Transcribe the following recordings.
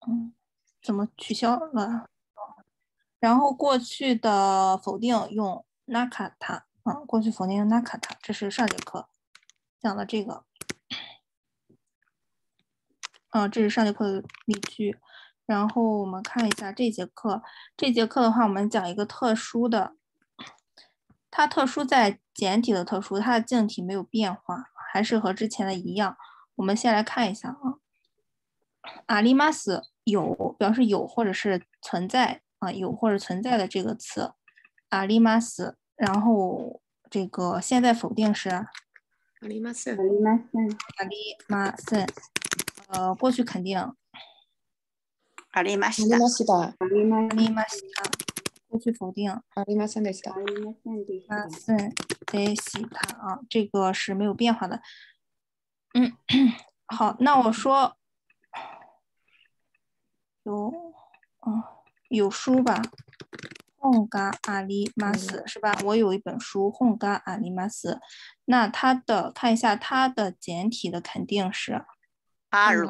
怎么取消了？然后过去的否定用 nakata 过去否定用 nakata， 这是上节课讲的这个。这是上节课的例句。然后我们看一下这节课。这节课的话，我们讲一个特殊的，它特殊在简体的特殊，它的敬体没有变化，还是和之前的一样。我们先来看一下阿里马斯有表示有或者是存在有或者存在的这个词，阿里马斯。然后这个现在否定是ありません。 阿里马森。过去肯定ありました。 ありました。过去否定ありませんでした。 ませんでした这个是没有变化的。好，那我说有书吧，本があります是吧？我有一本书，本があります。那它的看一下它的简体的肯定是ある。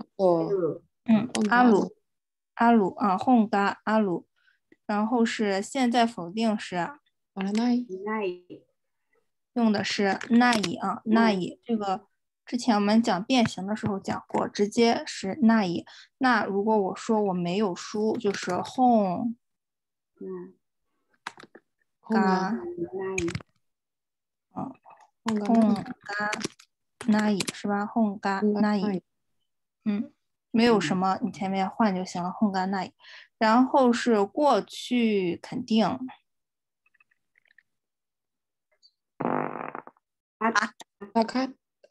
阿鲁本がある。然后是现在否定是あらない。 用的是ないない。这个之前我们讲变形的时候讲过，直接是ない。那如果我说我没有书，就是本がない是吧？本がない。没有什么，你前面换就行了。本がない。然后是过去肯定。 あか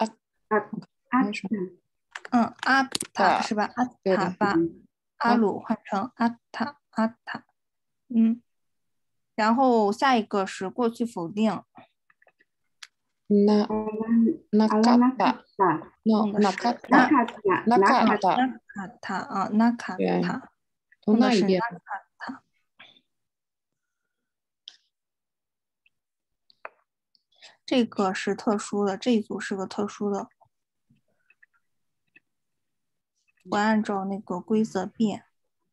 阿塔是吧？阿塔把阿鲁换成阿塔阿塔。然后下一个是过去否定。 なかったのなかったなかったなかったなかったどんな意味？ 这个是特殊的，这一组是个特殊的，我按照那个规则变。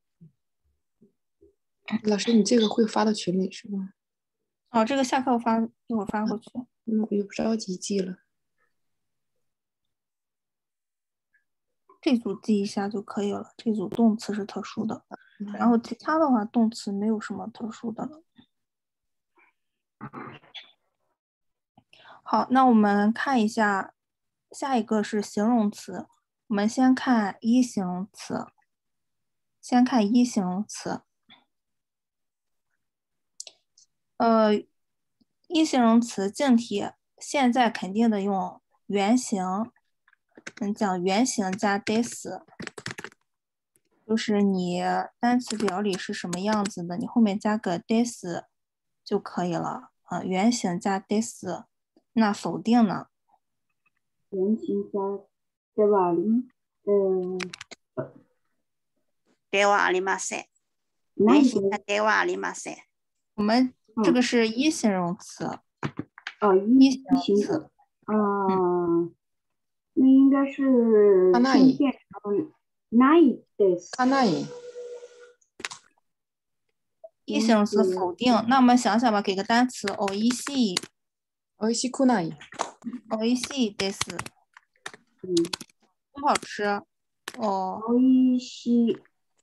老师，你这个会发到群里是吗？ 这个下课一会儿发过去。 我也不着急记了。 这组记一下就可以了。这组动词是特殊的，然后其他的话动词没有什么特殊的了。好，那我们看一下下一个是形容词。我们先看一形容词。一形容词敬体现在肯定的用原形。讲原形加 des， 就是你单词表里是什么样子的，你后面加个 des 就可以了。原形加 des。那否定呢？ 原形加ではありではありません。原形加ではありません。 我们这个是一形容词。 一形容词。那应该是先变成ないです。 一形容词否定。那我们想想吧，给个单词おいしい。 おいしくない。 おいしいです。不好吃。 おいし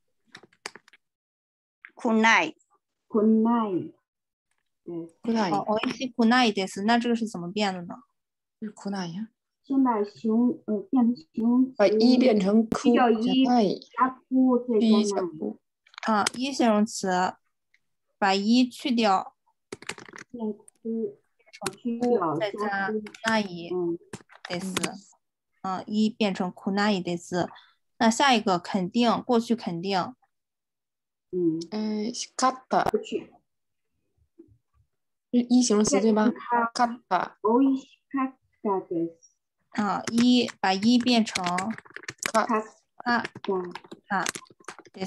くないくないおいしくないです。那这个是怎么变的呢？ 是くない呀。 先把变成形容词， 把一变成く叫一加ku再加奈。 一形容词把一去掉， 变ku去掉再加奈です。一变成くないです。那下一个肯定，过去肯定。 しかった。是一形容词对吧？かった。 おいしかったです。 把一变成かったです。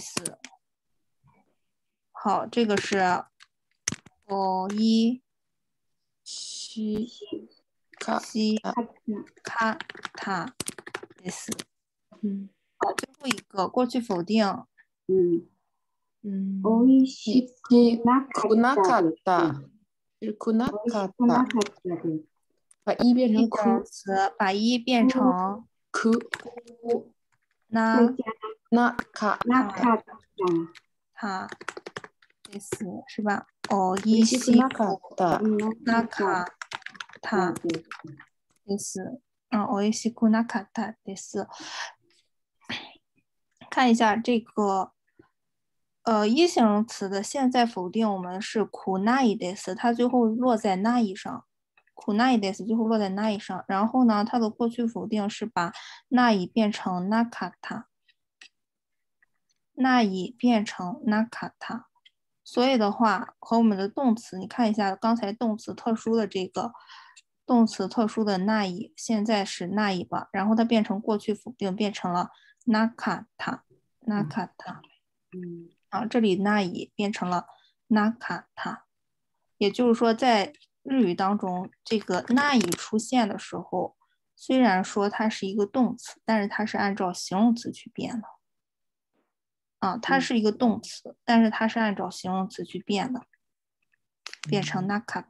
好，这个是おいしかったです。好，最后一个过去否定。 おいしくなかった。 くなかった把一变成形容词把一变成くなかたです是吧？おいしくなかったなかったです。おいしくなかったです。看一下这个，一形容词的现在否定我们是苦奈です，它最后落在奈上，苦奈です最后落在奈上。然后呢，它的过去否定是把奈变成なかった，奈变成なかった。所以的话，和我们的动词，你看一下刚才动词特殊的这个动词特殊的那一，现在是那一吧，然后它变成过去否定，变成了なかった，なかった。这里那一变成了なかった，也就是说，在日语当中，这个那一出现的时候，虽然说它是一个动词，但是它是按照形容词去变的。它是一个动词，但是它是按照形容词去变的，变成なかった。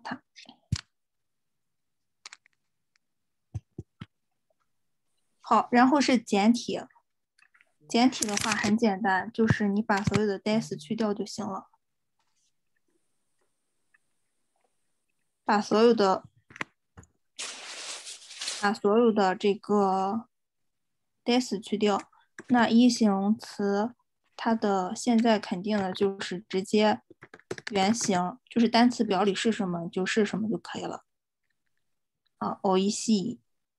好，然后是简体。简体的话很简单，就是你把所有的des去掉就行了，把所有的这个 des 去掉，那一形容词它的现在肯定的就是直接原形，就是单词表里是什么就是什么就可以了。おいしい、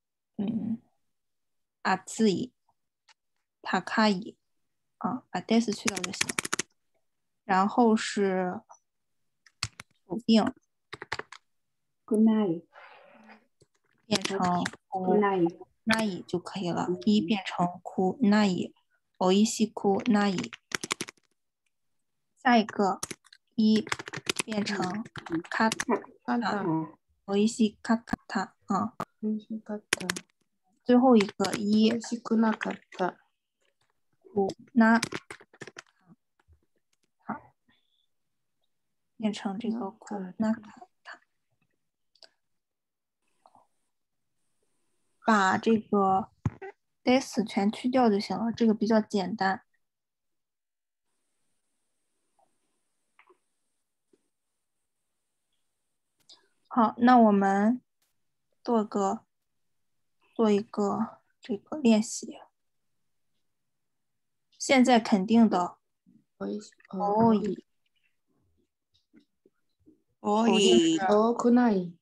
暑い、高い，把 des 去掉就行。然后是否定，变成ない就可以了，一变成くない、おいしくない。下一个一变成かったおいしかった最后一个一おいしくなかったくな变成这个くなかった把这个 des 全去掉就行了，这个比较简单。好，那我们做一个这个练习。现在肯定的多い多い多くない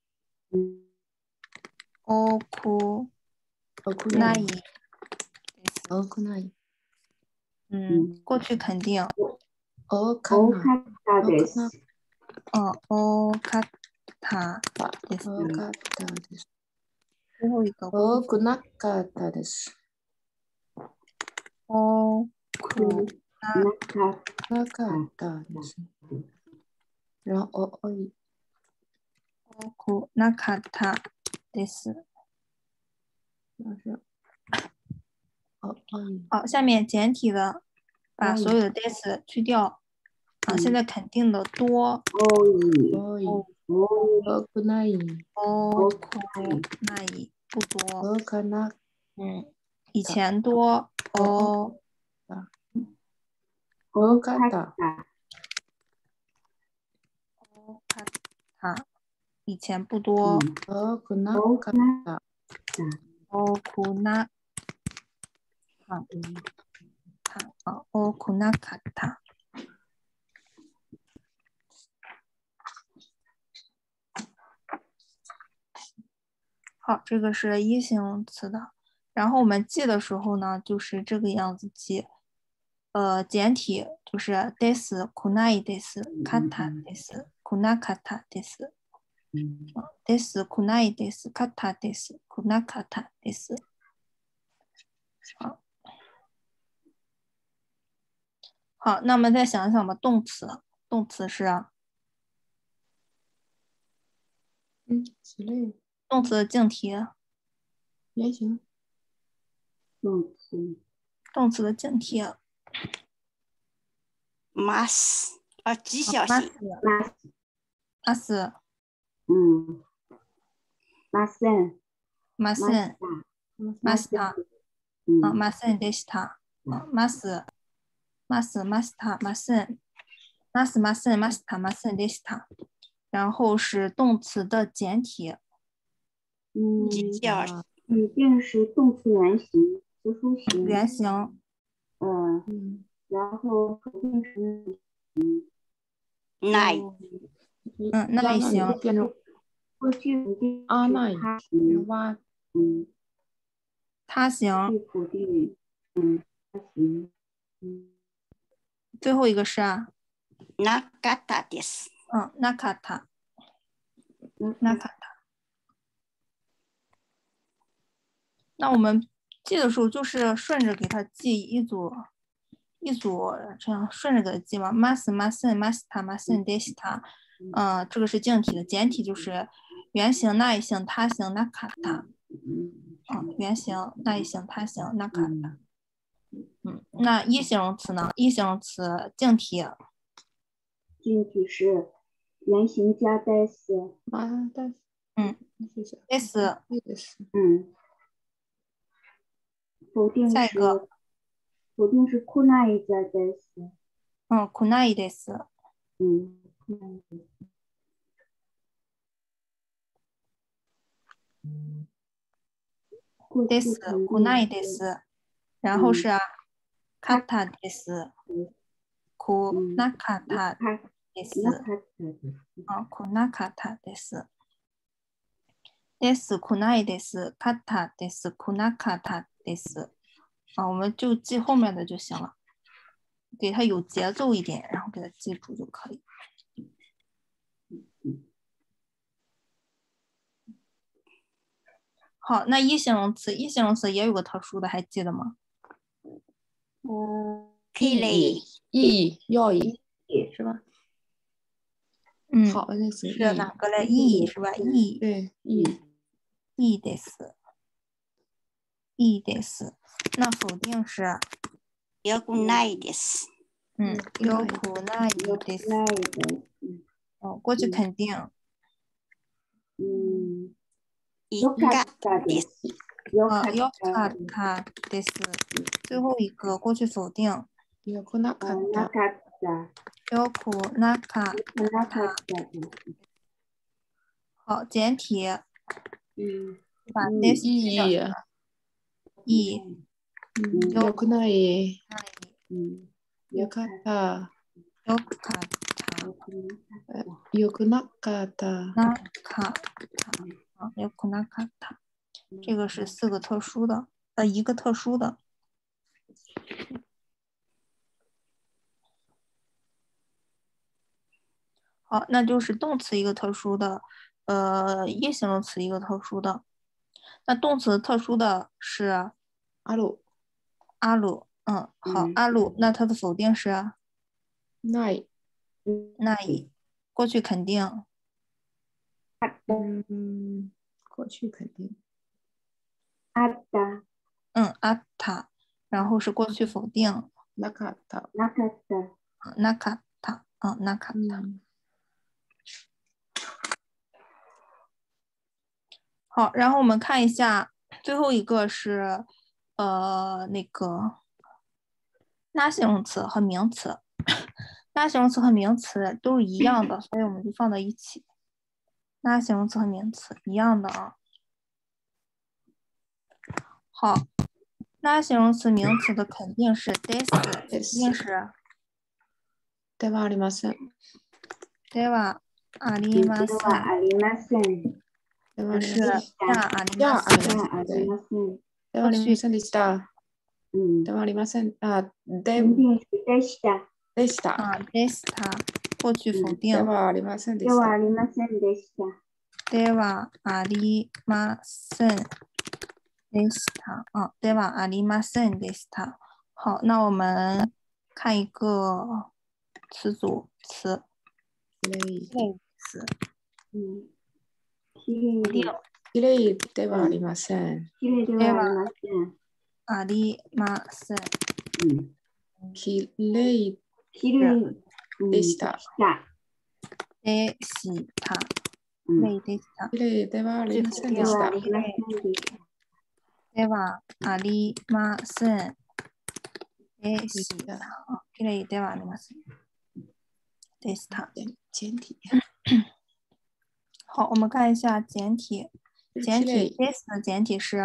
多くないです多くない過去肯定多かったです。 多かったです。 多かったです。 最後一個多くなかったです。 多くなかったです。然后多い。 多くなかったです。好，下面简体的，把所有的 des 去掉。现在肯定的多。 多くない。 多くない不多。 多かな。 以前多。多かった。 多かった。以前不多。 多くなかった。 多くな多くなかった。好，这个是一形容词的。然后我们记的时候呢，就是这个样子记。简体就是です、来ないです、かったです、来なかったです。です、来ないです、かったです、来なかったです。好，那么再想一想吧，动词是动词的静题。 原形。 动词的静题。 ます极小マ型ス、マス、 嗯，ません、 マスン、マスタ、 嗯， マスンでした。マス、マス、マスタ、マスン、マス、マスン、マスタ、マスンでした。然后是动词的简体， 极小型一定是动词原形、词书形， 原形， 然后否定式ない那一形， 过去否定あない是他形， は他形， 去否定，他形， 最后一个是なかったです。 なかった。那看它，那我们记的时候就是顺着给它记一组这样顺着给它记嘛。mas masen masta masen desta，这个是静体的，简体就是原形那一形他形那卡塔，原形那一形他形那卡塔。那一形容词呢？一形容词静体， 静体是原形加代词， です。 否定下一个否定是库纳伊加代词， 来ないです。です来ないです。然后是かったです。来なかったです。来なかったです。です来ないです。かったです。来なかったです。我们就记后面的就行了，给它有节奏一点，然后给它记住就可以。好，那一形容词也有个特殊的，还记得吗？ きれい要以是吧？好，那是哪个嘞？いい是吧？いい对いいです。いいです。那否定是よくないです。 よくないです。过去肯定。 よかったです。 よかったです。最后一个过去否定。 よくなかった。 よくなかった。好，简体。把ですいい。 よくない。よかった。 よかった。 よくなかった。 よくなかった。这个是4个特殊的，1个特殊的。好，那就是动词一个特殊的，一形容词一个特殊的。那动词特殊的是阿鲁。 好，阿鲁，那它的否定是ない。 过去肯定。 过去肯定。 あった。 あった。然后是过去否定。 なかった。 なかった。なかった。好，然后我们看一下最后一个是那个拉形容词和名词。拉形容词和名词都是一样的，所以我们就放到一起。拉形容词和名词一样的啊。好，拉形容词名词的肯定是 です，一定是ではありません。 ではありません。不是じゃありません。 ではありませんでした。ではありません。 でした。 でした。 でした。过去否定。 ではありませんでした。 ではありませんでした。 ではありませんでした。ではありませんでした。好，那我们看一个词组词。 きれいではありません。 きれいではありません。 ありません。 きれいきれいでした。 でした。 うんレイでした。 綺麗ではありませんでした。 ではありませんでした。 ではありませんでした。きれいではありませんでした。 简体。 好，我们看一下简体。简体きれい this 的简体是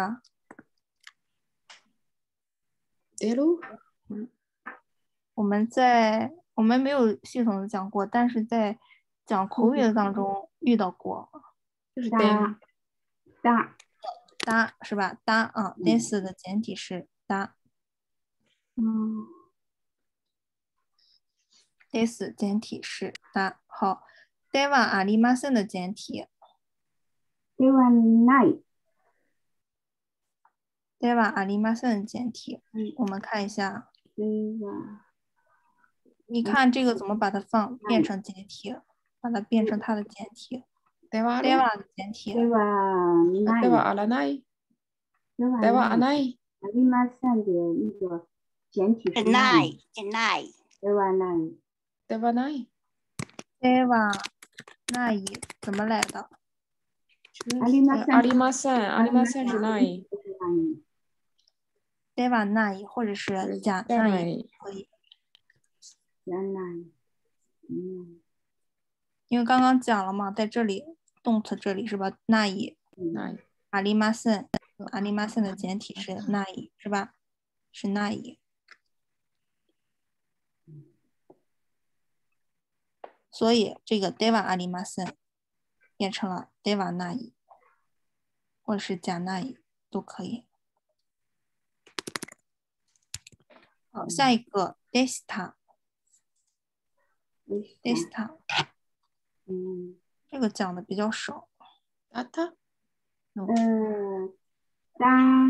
出る我们没有系统的讲过，但是在讲口语的当中遇到过。 就是だ、だ、 哒是吧？哒啊，this 的简体是哒うん、 ，this 简体是哒。好，ではありません的简体， ではない。 ではありません的简体， はい我们看一下， では、 你看这个怎么把它变成简体，把它变成它的简体。 ではあるでは的简体， ではない。 ではあらないではではない。 ないありません的那个简体是是ない是ない。 ではない。 ではないではない怎么来的？ ありません。 ありません。ありませんじゃない。 ではない或者是じゃじゃなないい。 可以， じゃない。うん。 因为刚刚讲了嘛，在这里动词这里是吧？ないない。 ありません，ありません的简体是ない是吧？是ない。所以这个ではありません变成了ではない，或者是じゃない都可以。好，下一个でした。でした， うん。 这个讲的比较少。 だっただ、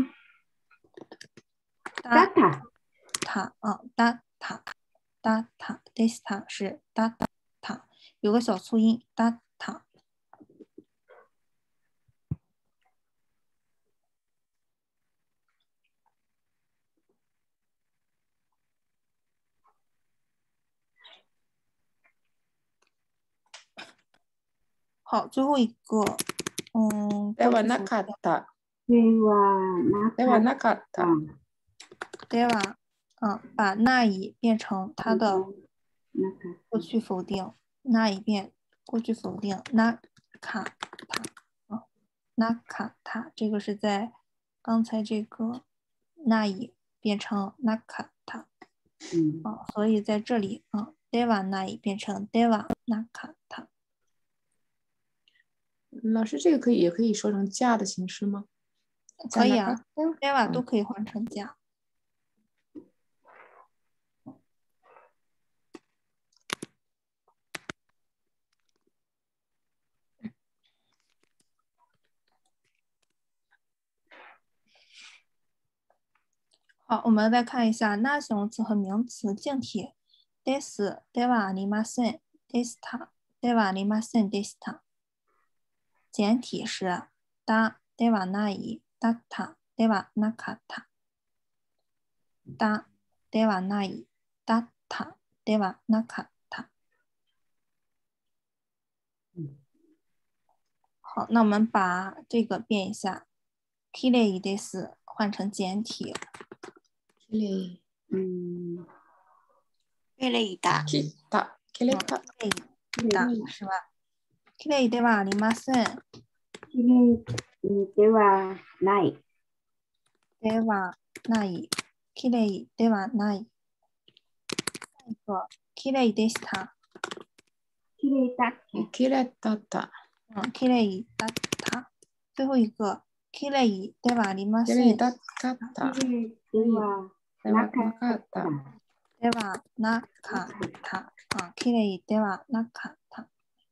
だだった。 た啊，だただたでした是だた，有个小促音だた。好，最后一个， ではなかった。 ではなではなかった。 では，把那一变成它的なかっ过去否定，那一变过去否定，なかた啊，なかた，这个是在刚才这个那一变成なかたた。うん。 啊，所以在这里啊，ではない变成ではなかた。 老师，这个也可以说成嫁的形式吗？ 可以啊，では嗯都可以换成加。好，我们再看一下那形容词和名词静体。ですではありませんでしたではありませんでした。简体是だではないだったではなかっただではないだったではなかった。好，那我们把这个变一下，きれいです换成简体。 きれい。 うん。 きれいだ。 きた。きれた。 きれいだ是吧？きれいではありません。 きれいではない。 ではない。きれいではない。下一个、きれいでした。 きれいだっけ。 きれいだった。 きれいだった。最後一个、きれいではありまきせん。 れいだった。 きれいではではなかった。 ではなかった。きれいではなかった。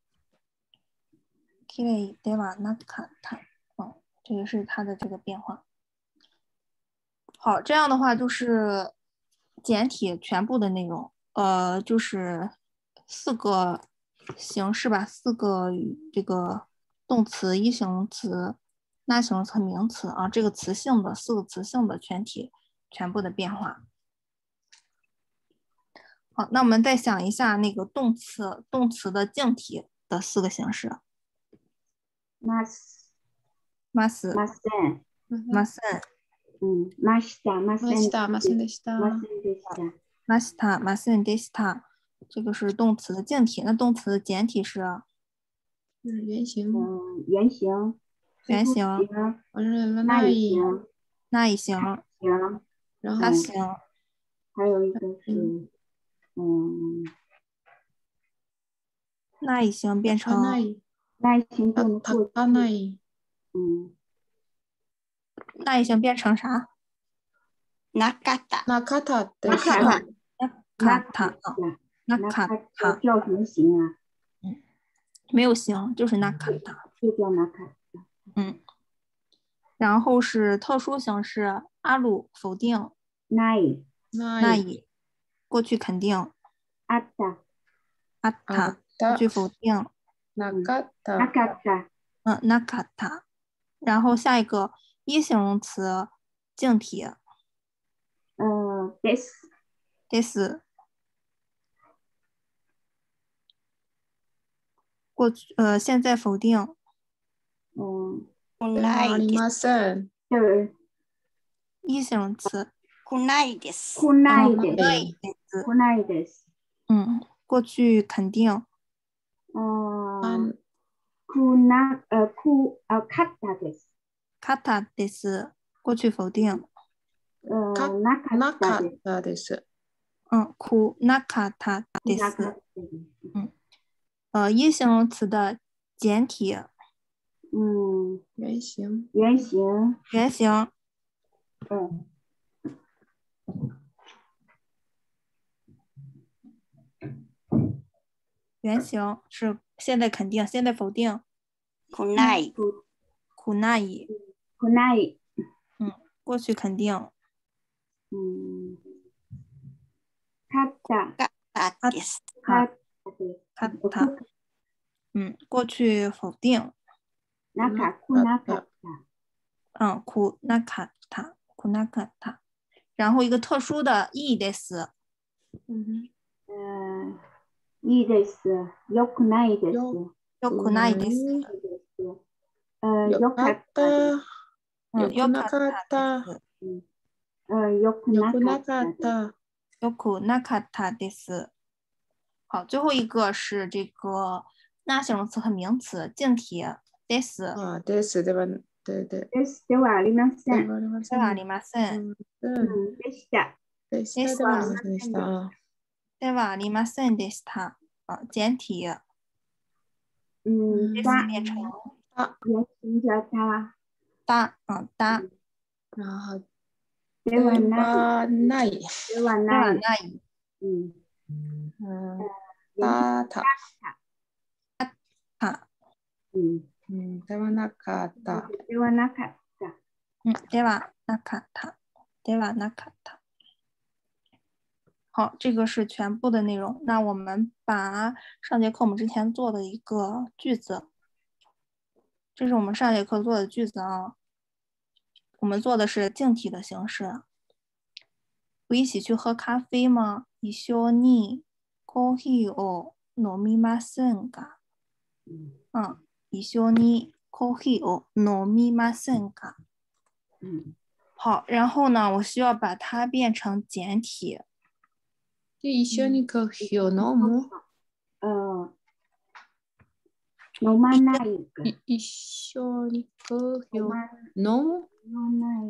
きれいではなかった。这个是它的这个变化。好，这样的话就是简体全部的内容，就是4个形式吧，4个这个动词、一形容词、那形容词、名词啊，这个词性的4个词性的全体全部的变化。 好，那我们再想一下那个动词的静体的4个形式。 ます。 ます、 ません。 ません、 ました。ません。 ました。ませんでした。 ませんでした。 ました、ませんでした。这个是动词的静体，那动词的简体是原形。 原形。 原形、 完了那那一一形。 那一形、 形。 然后他形、 还有一个是那一形变成那一那一形就能过去。 他那一那一形变成啥？ なかった。 那卡塔的那是卡那卡塔，那卡塔叫什么形啊？ 没有形，就是那卡塔。 就叫那卡。 然后是特殊形式，阿鲁否定， 那一。 那以过去肯定， あった。 阿塔过去否定， 那卡塔。 なかった。 那卡塔。然后下一个一形容词静体， です。 です。过去现在否定， ないです。 ありません。 一形容词来ないです。 来ないです。 です。 来ないです。 过去肯定， 勝ったです。 カタです。过去否定。 なかったです。 苦なかったです。一形容词的简体， 原形。 原形。 原形。原形是现在肯定，现在否定。 来ない。 苦ない。 苦ない。 过去肯定。 勝った。 勝ったです。 勝った。过去否定。 なかった。 苦なかった。苦なかった。然后一个特殊的いいです。 いいです。よくないです。 よくないです。 よかった。よくなかった。 よくなかった。 よくなかったです。好，最后一个是这个那形容词和名词静体です。 ですではでではありません。 ではありません。 でした。 でしたではありませんでした。 ではありませんでした。简体。 だ。 变成原形叫だ。 だ。だ。 然后ではない。 ではない。 たた。 た。 ではなかった。 ではなかった。 ではなかった。ではなかった。好，这个是全部的内容。那我们把上节课我们之前做的一个句子，这是我们上节课做的句子啊。我们做的是静体的形式。不一起去喝咖啡吗？一緒にコーヒーを飲みませんか？一緒にコーヒーを飲みませんか？好，然后呢，我需要把它变成简体。 一緒にコーヒーを飲む？ 飲まない。 一緒にコーヒーを飲む？ 飲まない。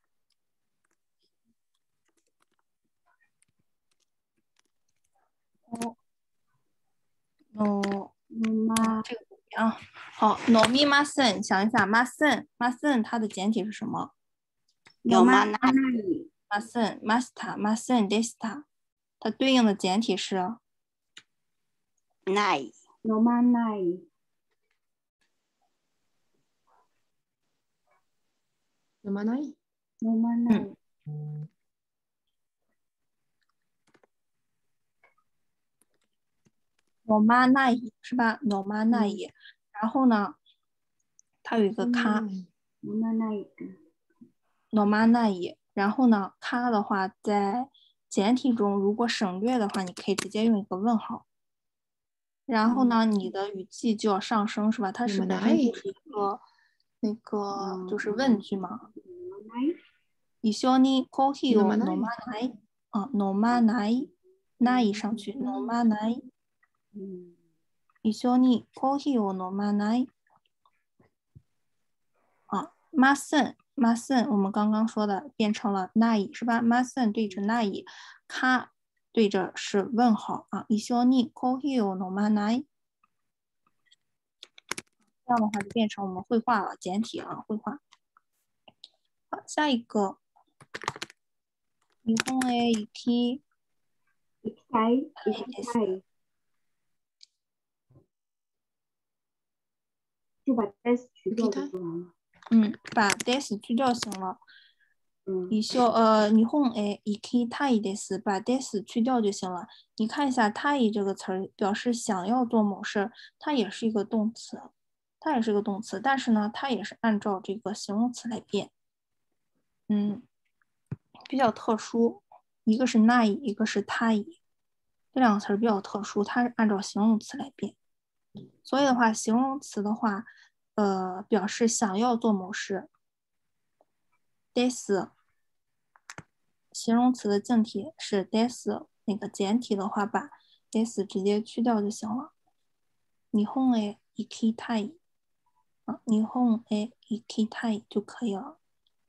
这个啊，好，飲みません，想一下，ません，ません，它的简体是什么？ 読まない。 ません、ました、ませんでした。它对应的简体是ない。 飲まない。 飲まない。 飲まない。 飲まない是吧？飲まない。然后呢，它有一个咖。 飲まない。 飲まない。然后呢，咖的话在简体中如果省略的话，你可以直接用一个问号。然后呢，你的语气就要上升，是吧？它是本身就是一个就是问句嘛。一緒にコーヒーを飲まない。飲まない。ない上去。飲まない。一緒にコーヒーを飲まない。ません。ません。我们刚刚说的变成了ない，是吧？ません对着ない。か对着是问号啊。一緒にコーヒーを飲まない。这样的话就变成我们绘画了，简体啊，绘画。好，下一个。日本へ行きたいです。就把 s 去掉就完了。 把 des 去掉行了。日本へ行きたいです。把 des 去掉就行了。你看一下たい这个词儿，表示想要做某事，它也是一个动词，但是呢，它也是按照这个形容词来变。比较特殊，一个是ない，一个是たい，这两个词儿比较特殊，它是按照形容词来变。所以的话，形容词的话，表示想要做某事。des， 形容词的正体是 des， 那个简体的话，把 des 直接去掉就行了。日本へ行きたい，日本へ行きたい就可以了。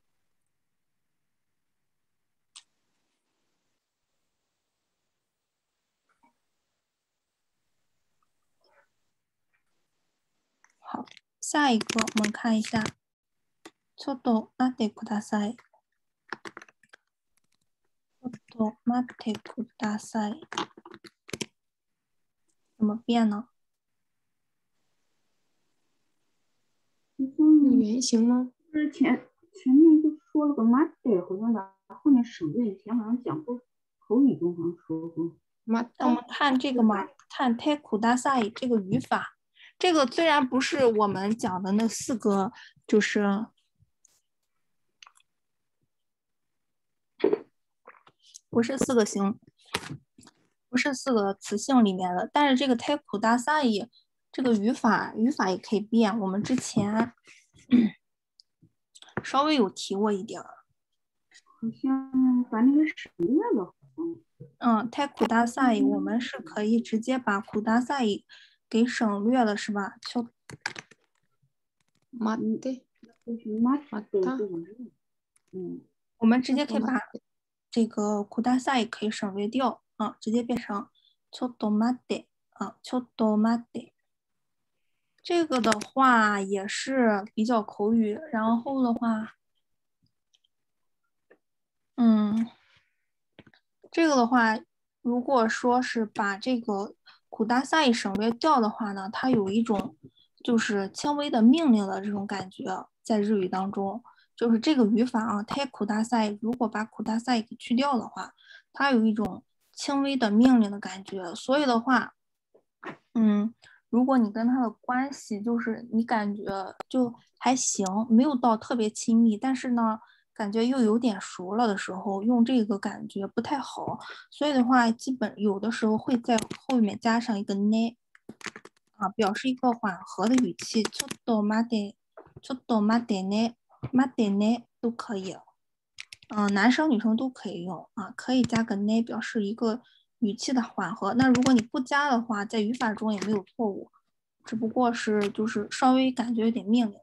好，下一个我们看一下。ちょっと待ってください。ちょっと待ってください。怎么变呢？ 原型吗？ 之前面就说了个 mate， 好像把后面省略，以前好像讲过，口语中好像说过。 我们看这个嘛，看 te kudasai 这个语法，这个虽然不是我们讲的那4个，就是不是4个形，不是4个词性里面的，但是这个 te kudasai 这个语法也可以变。我们之前稍微有提过一点儿。 好像把那个省略了。 te kudasai 我们是可以直接把 kudasai 给省略了，是吧？ 待て。 我们直接可以把这个 kudasai 可以省略掉直接变成ちょっと待ってちょっと待って。这个的话也是比较口语，然后的话，这个的话，如果说是把这个kudasai省略掉的话呢，它有一种就是轻微的命令的这种感觉，在日语当中，就是这个语法te kudasai 如果把 kudasai 给去掉的话，它有一种轻微的命令的感觉。所以的话，如果你跟他的关系就是你感觉就还行，没有到特别亲密，但是呢，感觉又有点熟了的时候，用这个感觉不太好。所以的话，基本有的时候会在后面加上一个ね表示一个缓和的语气。ちょっと待ってね，待ってね都可以。男生女生都可以用可以加个ね，表示一个语气的缓和。那如果你不加的话，在语法中也没有错误，只不过是就是稍微感觉有点命令。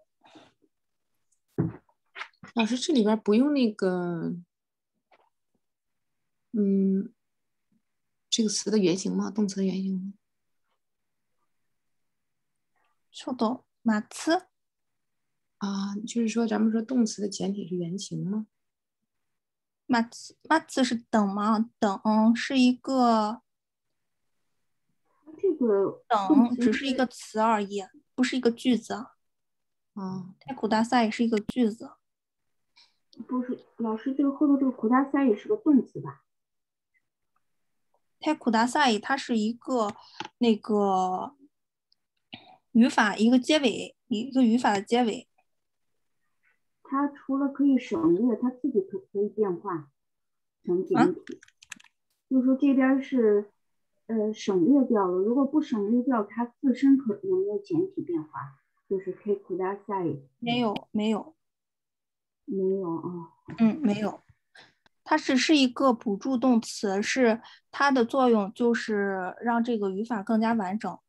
老师，这里边不用那个，这个词的原型吗？动词的原型吗？ ちょっと待つ就是说咱们说动词的简体是原形吗？ 待つ是等吗？等是一个。 这个等只是一个词而已，不是一个句子。te kudasai 是一个句子。 不是，老师，这个后头这个kudasai也是个动词吧 te kudasai 它是一个那个语法，一个结尾，一个语法的结尾。 它除了可以省略，它自己可以变化成简体。 就是说这边是省略掉了，如果不省略掉，它自身有没有简体变化？就是可以ください。 没有没有， 没有啊。 没有。它只是一个补助动词，是它的作用就是让这个语法更加完整。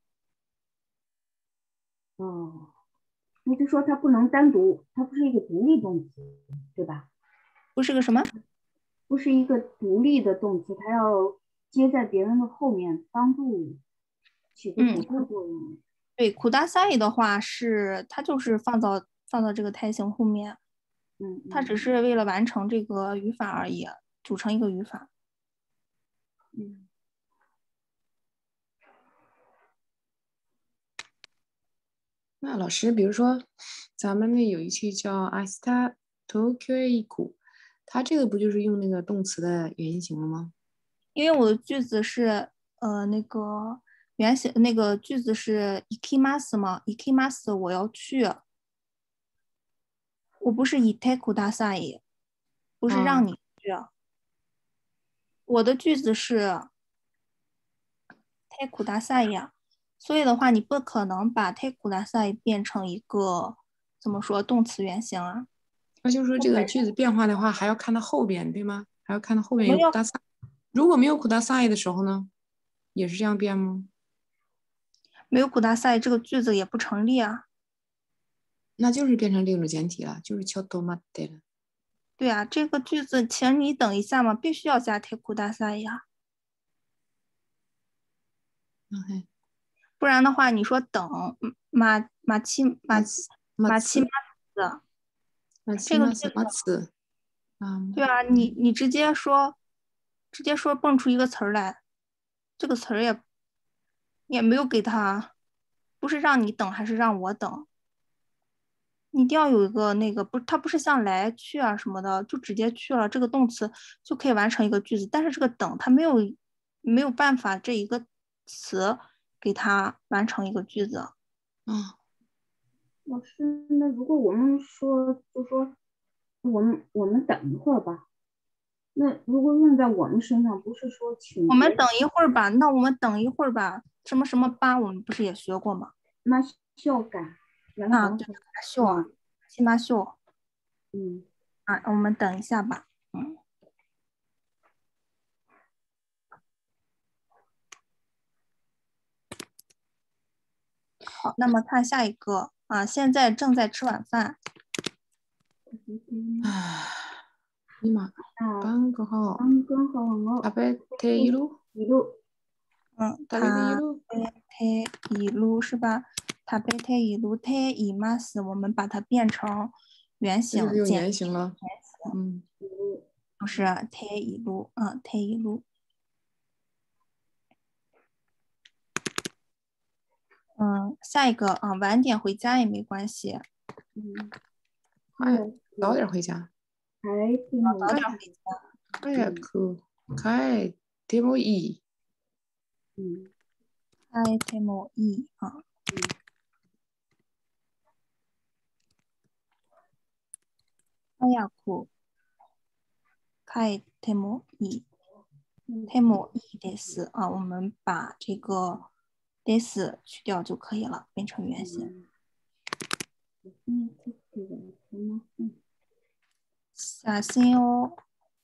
哦，那就说它不能单独，它不是一个独立动词，对吧？ 不是个什么？ 不是一个独立的动词，它要接在别人的后面，帮助起个辅助作用。 对，苦大赛的话是它就是放到这个胎形后面，它只是为了完成这个语法而已，组成一个语法。 那老师，比如说咱们那有一句叫明日東京へ行く，它这个不就是用那个动词的原形了吗？ 因为我的句子是那个原型那个句子是行きます嘛，行きます我要去，我不是行ってください，不是让你去，我的句子是てください呀，所以的话你不可能把てください变成一个怎么说动词原形啊？ 那就是说这个句子变化的话，还要看到后边，对吗？还要看到后边我们要有苦大赛。如果没有苦大赛的时候呢，也是这样变吗？ 没有苦大赛这个句子也不成立啊。 那就是变成这种简体了，就是ちょっと待って了。 对啊，这个句子，请你等一下嘛，必须要加てください呀，不然的话，你说等马奇马奇马斯，这个句子，对啊，你直接说蹦出一个词儿来，这个词儿也没有给他，不是让你等还是让我等？你一定要有一个那个不，它不是像来去啊什么的，就直接去了，这个动词就可以完成一个句子。但是这个等它没有办法这一个词给它完成一个句子。 老师，那如果我们说，就说我们等一会儿吧，那如果用在我们身上，不是说请我们等一会儿吧，那我们等一会儿吧，什么什么吧，我们不是也学过吗？ 马秀感， 啊，对，秀啊，西马秀。啊，我们等一下吧。好，那么看下一个啊，现在正在吃晚饭。 今晩ご飯食べている？ 食べている是吧？食べているています，我们把它变成原形， 就是用原形了。 就是ている，ている。下一个啊，晚点回家也没关系。 早点回家。 早点回家。 早く帰ってもいい。 帰ってもいい啊。早く帰ってもいい。てもいいです啊，我们把这个 this 去掉就可以了，变成原形。写真を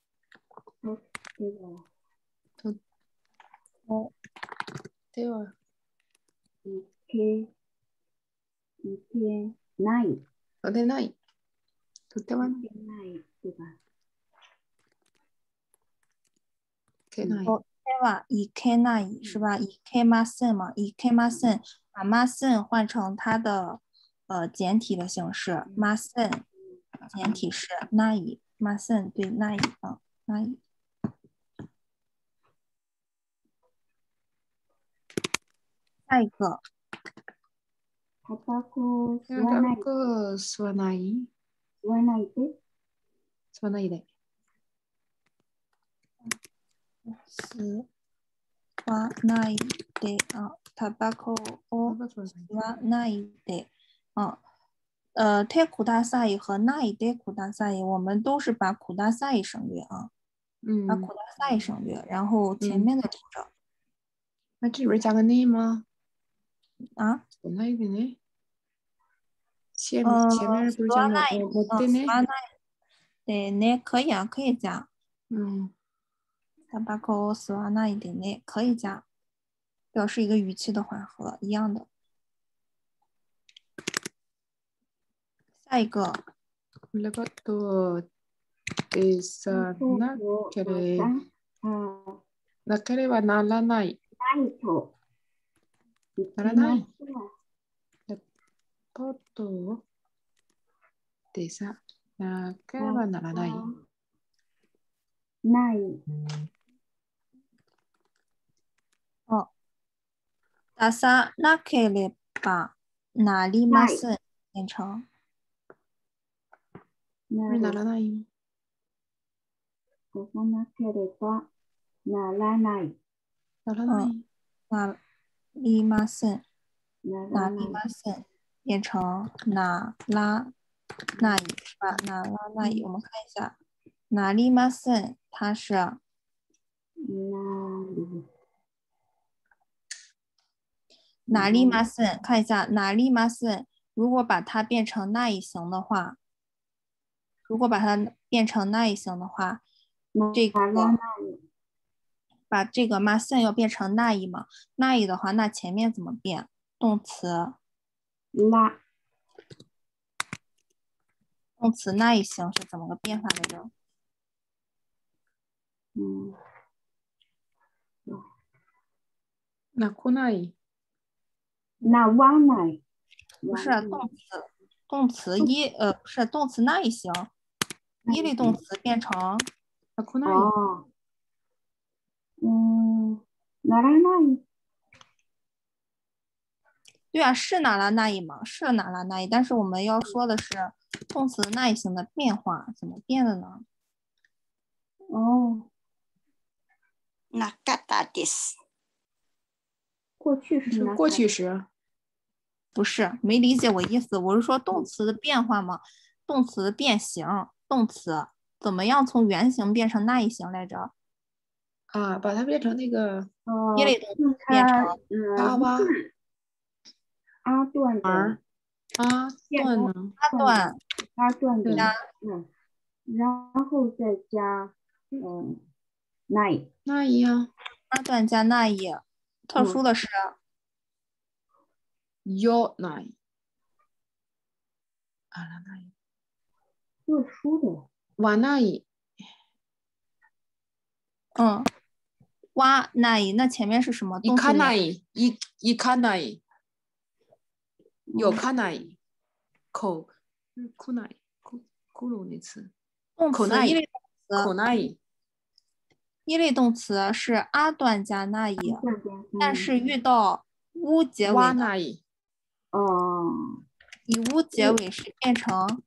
では、 いけない。 撮れない。撮ってはない。 对吧？ けない。 いけない是吧？いけません嘛？いけません，把ません换成它的简体的形式，ません简体是ない，ません对ない啊，ない。下一个。 タバコ吸わない。 吸わない。 吸わないで。 吸わないで。 吸わないで啊，タバコを吸わないで啊。てください和ないでください，我们都是把ください省略啊。 把嗯， 苦大撒一省略，然后前嗯面的读着那这里边加个内吗？ 啊， 我那一点呢？前嗯， 面不是讲我的呢？ 斯瓦纳对呢，可以啊，可以加。 嗯， 塔巴口斯瓦纳一点呢，可以加，表示一个语气的缓和，一样的。下一个， レバットでさなけれなければならない。ならない。レバットでさなければならない。 哦，打萨那克列巴哪里马森变成これならない。 なければならない。 ならない。 哪里马森哪里ならない。 马森变成哪拉那伊是吧？哪拉那伊，我们看一下，哪里马森它是なり哪里马森，看一下哪里马森，如果把它变成那一形的话，这个ならない。 把这个马森要变成那一嘛，那一的话，那前面怎么变？动词ら那一形是怎么个变法来着？ な来ない。 なわない。 不是动詞一不是动词那一形，一类动词变成な来ない。 ああ。ならない。 对啊，是哪拉那一嘛，是哪拉那一，但是我们要说的是动词那一形的变化，怎么变的呢？ 哦， なかったです。 过去式呢？ 过去时。 不是，没理解我意思，我是说动词的变化嘛，动词的变形，动词怎么样从原形变成那一形来着？ 啊，把它变成那个一类动词变成阿哇阿段的儿阿段呢？ 阿段的加然后再加奈那一样。 阿段加那一，特殊的是よない。あらない。 特殊的わない。 哇那一，那前面是什么？ 行かない。行かない。有かない。来ない。来る那词。 动词一类动词。 来ない。 一类动词是阿段加那一，但是遇到乌结尾的，以乌结尾是变成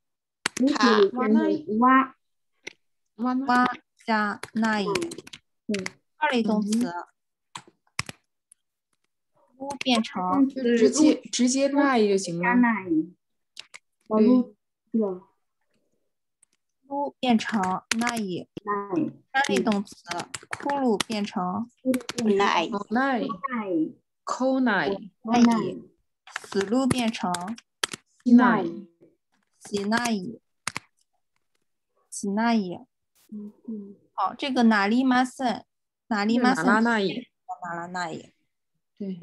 哇加那一。二类动词乌变成直接那一就行了。 乌变成那一。三类动词哭噜变成ない。 こない那一。死噜变成しない喜那一。喜那一。好，这个哪里马森，哪里马森， 哪拉那一， 哪拉那一， 对，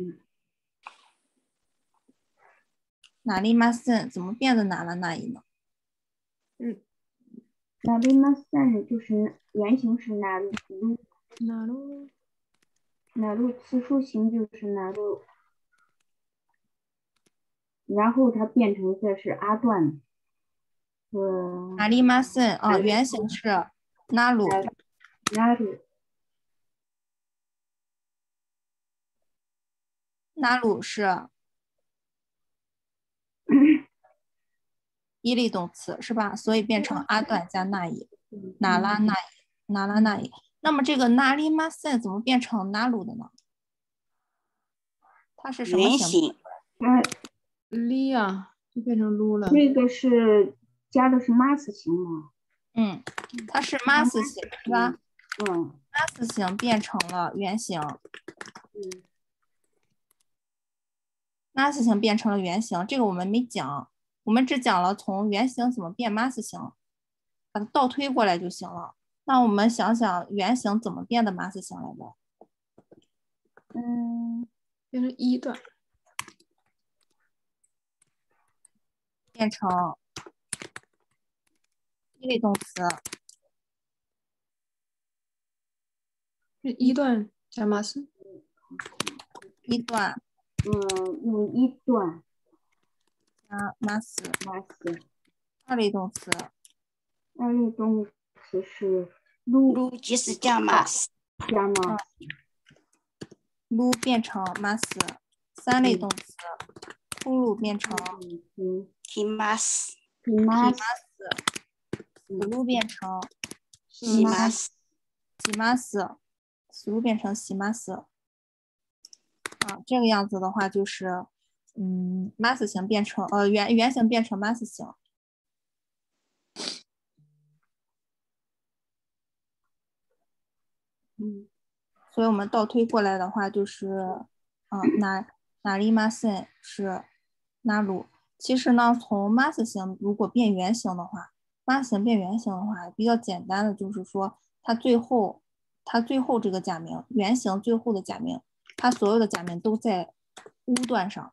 哪里马森怎么变的哪拉那一呢？ 哪里马森就是原型是哪路，哪路词书形就是哪路，然后它变成这是阿段， 哪里马森啊，原型是那鲁。那鲁是一类动词是吧？所以变成阿段加那一，哪拉那一，哪拉那一。那么这个哪里马森怎么变成那鲁的呢？它是什么形？ 哩呀，就变成噜了。 这个是加的是 mas 形吗？ 它是 mas 形是吧？ mass 型变成了圆形，mass 型变成了圆形，这个我们没讲，我们只讲了从圆形怎么变 mass 型，把它倒推过来就行了。那我们想想圆形怎么变的 mass 型来着？ 变成一段， 变成一类动词， 是一段加 mass， 一段用一段加 mass， mass， 二类动词， 二类动词是撸撸即是加 mass， 加 mass， 撸变成 mass， 三类动词，呼噜变成提 mass， 提 mass， 死撸变成洗 mass， 洗 mass， 死撸变成洗 mass。这个样子的话就是mass 型变成圆形变成 mass 型。所以我们倒推过来的话就是哪里 mass 是那鲁。其实呢，从 mass 型如果变圆形的话，mass 型变圆形的话，比较简单的就是说它最后这个假名圆形最后的假名，它所有的假名都在乌段上。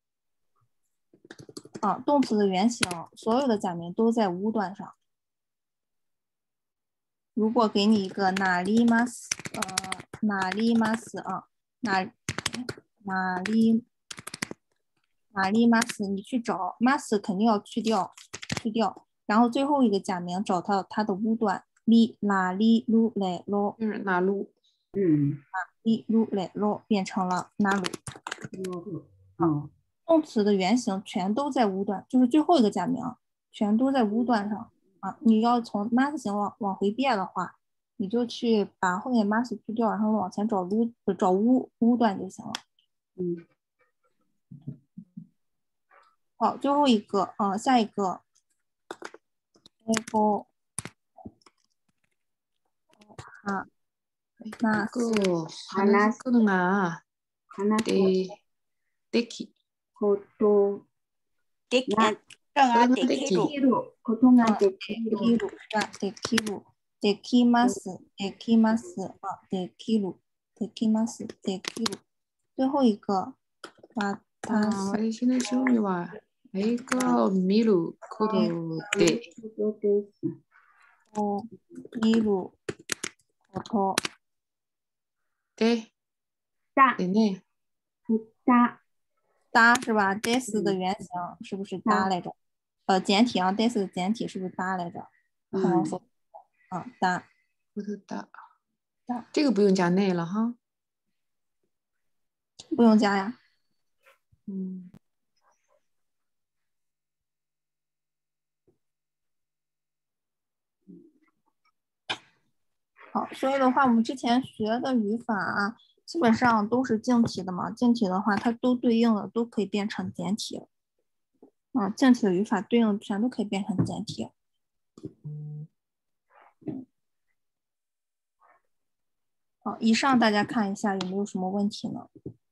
动词的原形所有的假名都在乌段上。如果给你一个哪里 mass 哪里 mass 你去找 mass 肯定要去掉，然后最后一个假名找到它的乌段，里哪里噜来咯， 就是哪路， 里噜来咯变成了哪鲁。动词的原形全都在乌段，就是最后一个假名全都在乌段上你要从 mass 型往回变的话，你就去把后面 mass 去掉，然后往前找乌段就行了。好，最后一个下一个那 그 하나스거든가 데키 고토 正デキ 고통한 데키마스 最後一個私の趣味は映画を見ることで見ることでね搭是吧 ？des 的原型是不是搭来着？简体des 的简体是不是搭来着？可能说搭。 这个不用加内了哈。 不用加呀。好，所以的话，我们之前学的语法基本上都是静体的嘛。静体的话，它都对应的都可以变成简体。静体的语法对应的全都可以变成简体。好，以上大家看一下有没有什么问题呢？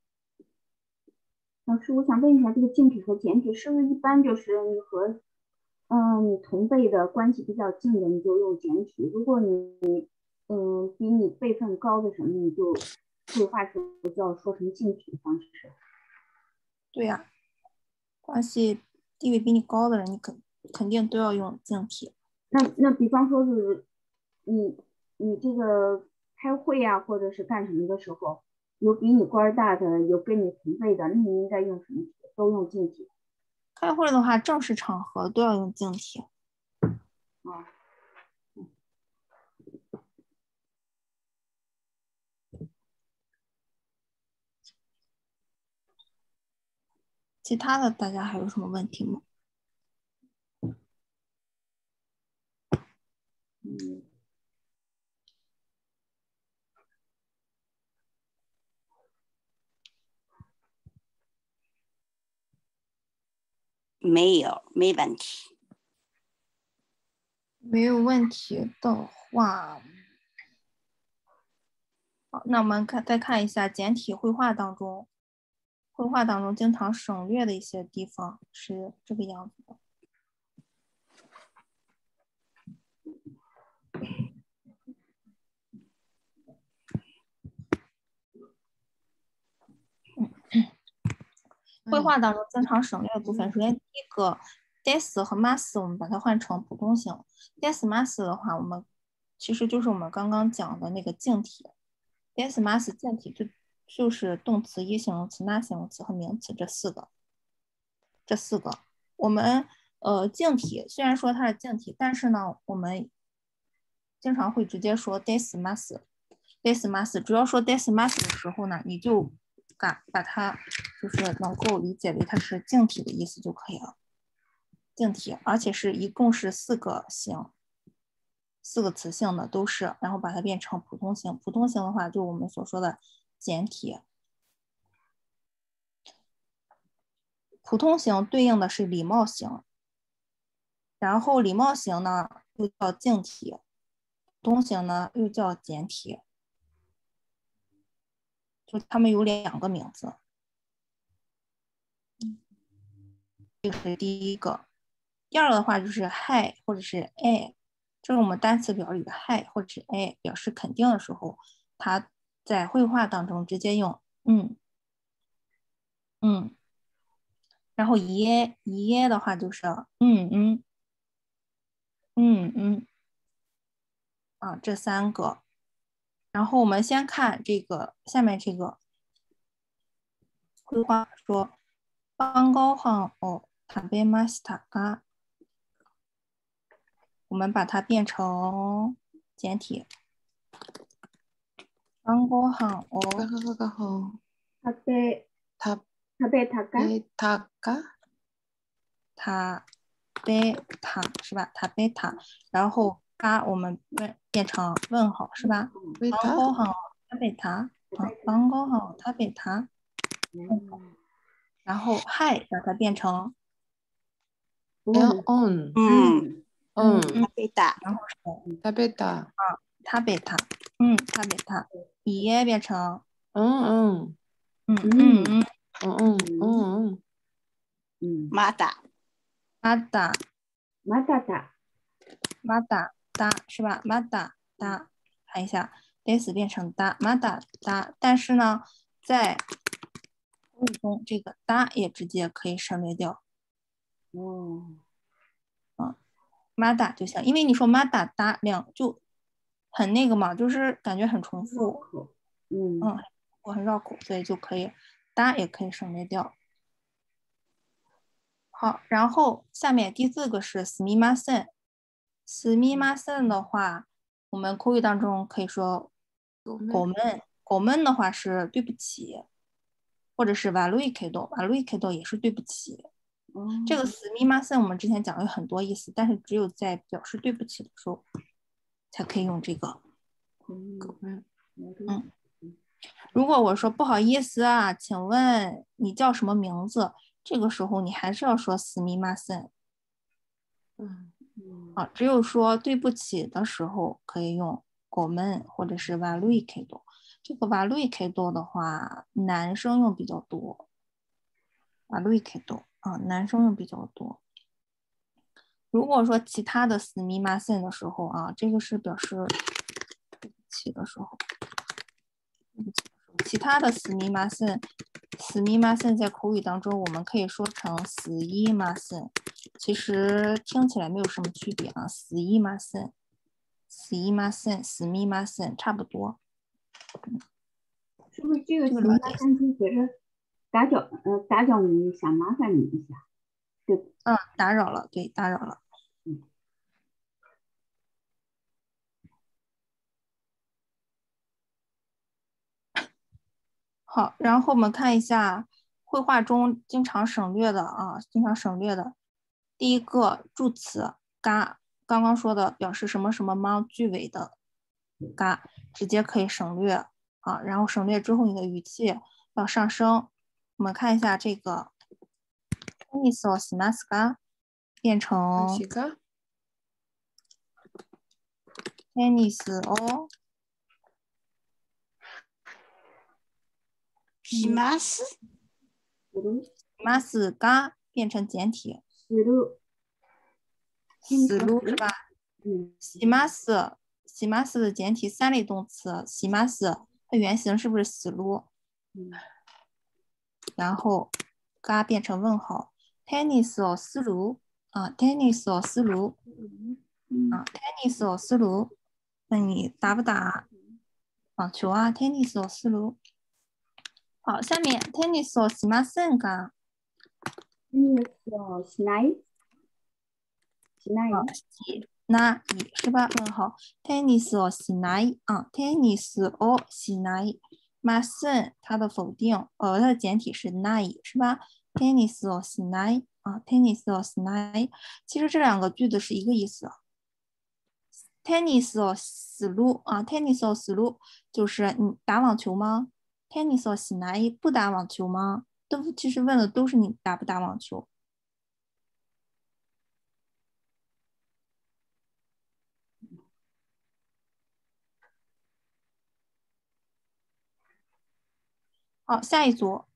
老师，我想问一下，这个静体和简体是不是一般就是你和你同辈的关系比较近的，你就用简体；如果你比你辈分高的什么，你就对话时候就要说成静体的方式。 对呀，关系地位比你高的人，你肯定都要用静体。 那比方说是你这个开会啊，或者是干什么的时候，有比你官大的，有跟你同辈的，那你应该用什么体？都用静体。 开会的话，正式场合都要用静体。其他的大家还有什么问题吗？ 没有，没问题。 没有问题的话， 好，那我们再看一下简体绘画当中，经常省略的一些地方是这个样子的。绘画当中经常省略的部分，首先第一个 des 和 mas 我们把它换成普通型。des mas 的话，我们其实就是我们刚刚讲的那个静体。des mas 静体就是动词、一形容词、那形容词和名词这四个。我们静体虽然说它是静体，但是呢，我们经常会直接说 des mas。des mas 主要说 des mas 的时候呢，你就把它就是能够理解为它是静体的意思就可以了。静体，而且是一共是4个形，4个词性的都是，然后把它变成普通型。普通型的话，就我们所说的简体。普通型对应的是礼貌型，然后礼貌型呢又叫静体，普通型呢又叫简体，就它们有2个名字。这是第一个。第二个的话就是 hi 或者是 a， 这是我们单词表里的 hi 或者是 a 表示肯定的时候，它在绘画当中直接用然后耶的话就是这3个。然后我们先看这个下面这个绘画说晩ご飯を食べましたか？我们把它变成简体。晩ご飯を食べたか？ 食べた是吧？食べた，然后我们变成问号是吧？晩ご飯を食べた？晩ご飯を食べた？然后 hi 把它变成 on， 食べた。 然后食べた， 食べた，食べた，也变成まだ。 まだまだだ是吧？まだだ，看一下 this 变成だまだだ，但是呢，在口语中这个da也直接可以省略掉。まだ就行，因为你说まだだ就很那个嘛，就是感觉很重复，我很绕口，所以就可以da也可以省略掉。好，然后下面第4个是すみません。すみません的话，我们口语当中可以说ごめん。ごめん的话是对不起，或者是悪いけど，悪いけど也是对不起。这个すみません我们之前讲了很多意思，但是只有在表示对不起的时候才可以用这个。如果我说不好意思啊，请问你叫什么名字？这个时候你还是要说すみません。只有说对不起的时候可以用ごめん或者是悪いけど。这个悪いけど的话，男生用比较多。悪いけど男生用比较多。如果说其他的すみません的时候这个是表示对不起的时候。其他的すみません，すみません在口语当中我们可以说成すいません，其实听起来没有什么区别すいません、すいません、すみません差不多。 是不是这个すみません就觉着打搅你一下，麻烦你一下，对不？ 打扰了，对，打扰了。好，然后我们看一下绘画中经常省略的第一个助词が，刚刚说的表示什么什么吗句尾的が直接可以省略然后省略之後你的语气要上升。我们看一下这个テニスをしますか变成テニスをします。 するしますが变成简体， する死路是吧？ 嗯しますします的简体三类动词，します它原型是不是死路？ 嗯然后嘎变成问号。テニスをする啊，テニスをする啊，テニスをする。那你打不打网球啊？テニスをする。好，下面テニスをしませんか？ テニスをしないしない啊，しない是吧？问号。テニスをしない啊，テニスをしないません，它的否定，它的简体是ない是吧？テニスをしない啊，テニスをしない。其实这两个句子是一个意思。テニスをする啊，テニスをする就是你打网球吗？テニスをしない不打网球吗？都其实问的都是你打不打网球。好，下一组。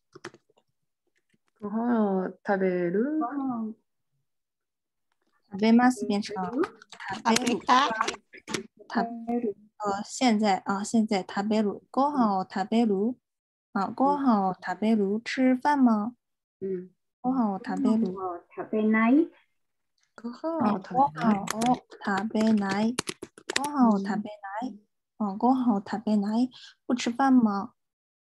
ご飯を食べる。 ご飯食べます变成食べた。 食べる现在啊，现在食べる。ご飯を食べる啊，ご飯を食べる吃饭吗？ 嗯， ご飯を食べる。 を食べないご飯啊， を食ごべない。 飯を食べない。ご飯を食べない。啊，ご飯を食べない。不吃饭吗？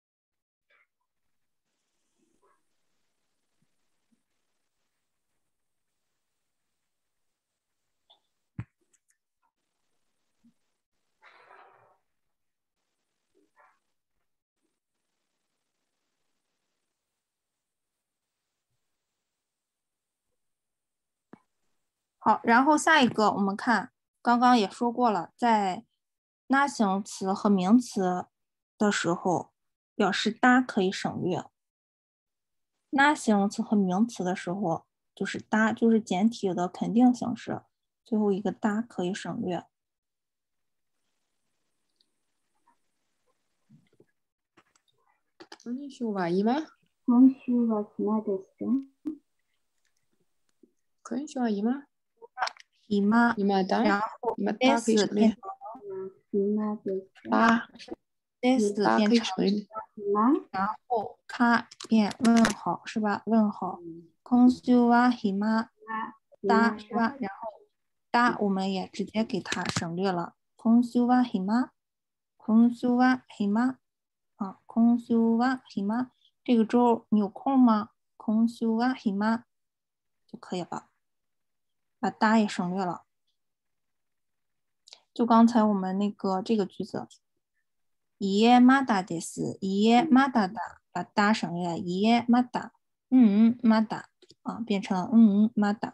好，然后下一个我们看，刚刚也说过了，在那形词和名词的时候，表示哒可以省略。那形容词和名词的时候，就是哒，就是简体的肯定形式，最后一个哒可以省略。 今週は今。 今週は暇ですか今週は今。 今， 今だ。 然后今 des だ可以省略。 变成暇ですかだ。 des だ可以变成， 省略。 暇然后か变问号是吧？问号。今週は暇だ是吧？然后哒我们也直接给它省略了。今週は暇，今週は暇啊，今週は暇。这个周你有空吗？今週は暇就可以了，把哒也省略了。就刚才我们那个这个句子，家まだです。家まだだ，把哒省略了。家まだ，まだ啊，变成まだ。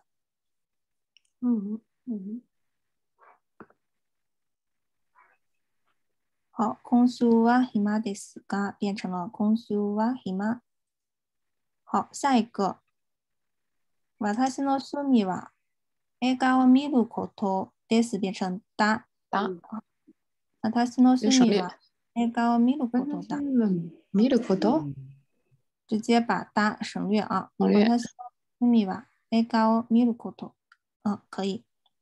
好，今週は暇ですが变成了今週は暇。好，下一个，私の趣味は映画を見ることです变成だ。 だ。 私の趣味は映画を見ることだ。 見ること。 直接把だ省略啊。 省略。 私の趣味は映画を見ること。可以。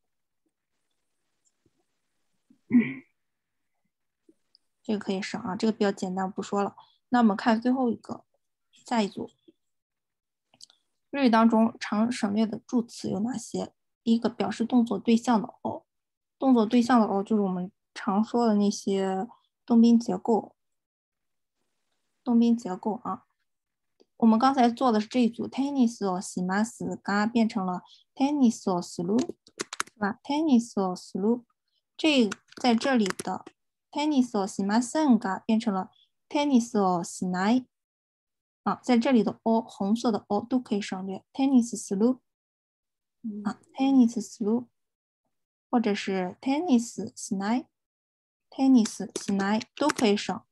这个可以省啊，这个比较简单，不说了。那我们看最后一个，下一组。日语当中常省略的助词有哪些？第一个表示动作对象的哦，动作对象的哦就是我们常说的那些动宾结构。动宾结构啊，我们刚才做的是这一组 tennis をしますが变成了 tennis をする，是吧 ？tennis をする，这在这里的 tennis をしませんが变成了 tennis をしない啊，在这里的 o 红色的 o 都可以省略 tennis する啊 tennis する，或者是 tennis しない tennis しない都可以省。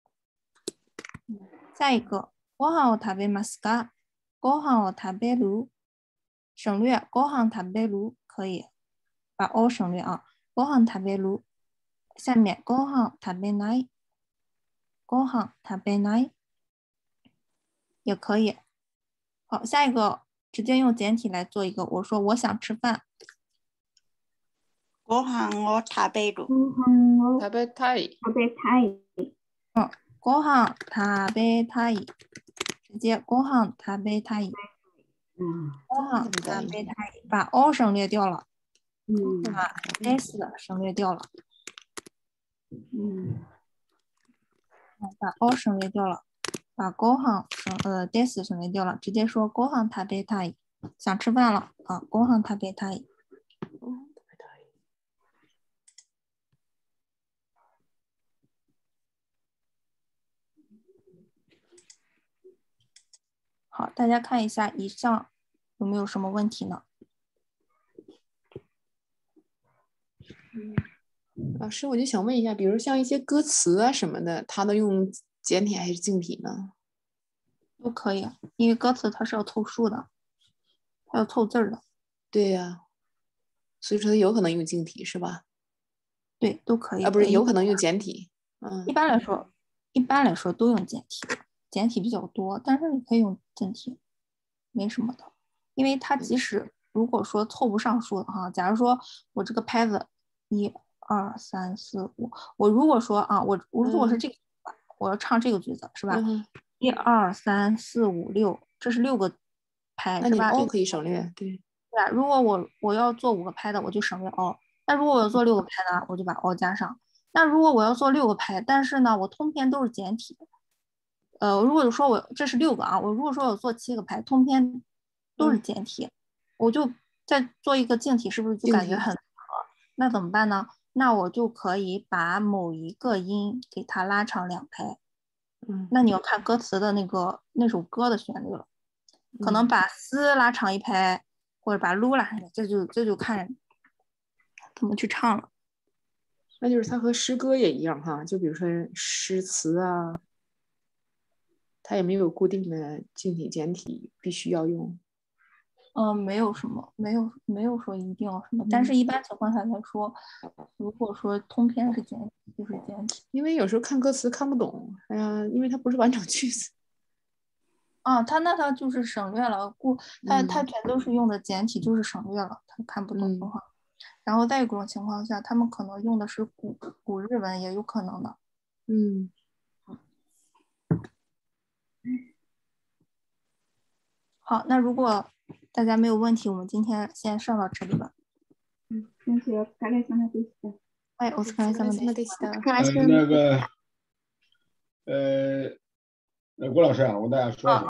下一个，ご飯を食べますか？ご飯を食べる，省略ご飯食べる可以，把 o 省略啊。ご飯食べる，下面ご飯食べない，ご飯食べない也可以。好，下一个直接用简体来做一个，我说我想吃饭。 ご飯を食べる。 ご飯を食べたい。 食べたい。 ご飯食べたい。直接ご飯食べたい。ご飯食べたい。把 o 省略掉了，把 s 省略掉了。把 o 省略掉了，把ご飯です省略掉了，直接说ご飯食べたい。想吃饭了啊，ご飯食べたい。好，大家看一下以上有没有什么问题呢？ 老师，我就想问一下，比如像一些歌词啊什么的，它都用简体还是净体呢？ 都可以，因为歌词它是要凑数的，它要凑字儿的。 对呀，所以说它有可能用净体是吧？ 对，都可以。 啊，不是，有可能用简体。 一般来说都用简体，简体比较多，但是你可以用净体，没什么的。因为它即使如果说凑不上数的哈，假如说我这个拍子1、2、3、4、5，我如果说啊，我如果是这个，我要唱这个句子是吧？1、2、3、4、5、6，这是6个拍是吧？ 那你 o 可以省略，对。 对啊，如果我要做5个拍的，我就省略 o。那如果我要做6个拍的，我就把 o 加上。那如果我要做6个拍，但是呢，我通篇都是简体。如果说我这是6个啊，我如果说我做7个拍，通篇都是简体，我就再做一个净体，是不是就感觉很合？那怎么办呢？那我就可以把某一个音给它拉长2拍。那你要看歌词的那首歌的旋律了，可能把丝拉长1拍，或者把撸拉长，这就看怎么去唱了。 那就是它和诗歌也一样哈，就比如说诗词啊，它也没有固定的净体简体必须要用。 没有什么，没有说一定要什么，但是一般情况下来说，如果说通篇是简体，就是简体。 因为有时候看歌词看不懂，哎呀，因为它不是完整句子。 啊，它就是省略了，它全都是用的简体，就是省略了，他看不懂的话。然后再一种情况下，他们可能用的是古日文，也有可能的。好，那如果大家没有问题，我们今天先上到这里吧。 先生、お疲れ様でした。 哎，お疲れ様でした。 那个郭老师啊，我跟大家说一下。